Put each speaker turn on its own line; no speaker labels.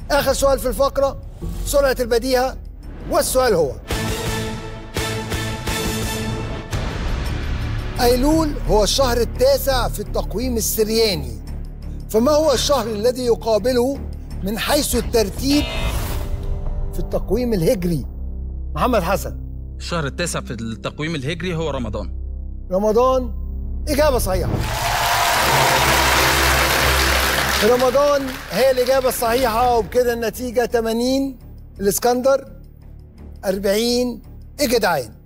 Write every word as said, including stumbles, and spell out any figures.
آخر سؤال في الفقرة، سرعة البديهة، والسؤال هو: أيلول هو الشهر التاسع في التقويم السرياني، فما هو الشهر الذي يقابله من حيث الترتيب في التقويم الهجري؟ محمد حسن.
الشهر التاسع في التقويم الهجري هو رمضان.
رمضان إجابة صحيحة. رمضان هي الإجابة الصحيحة، وبكده النتيجة ثمانين الإسكندر، أربعين الجدعان.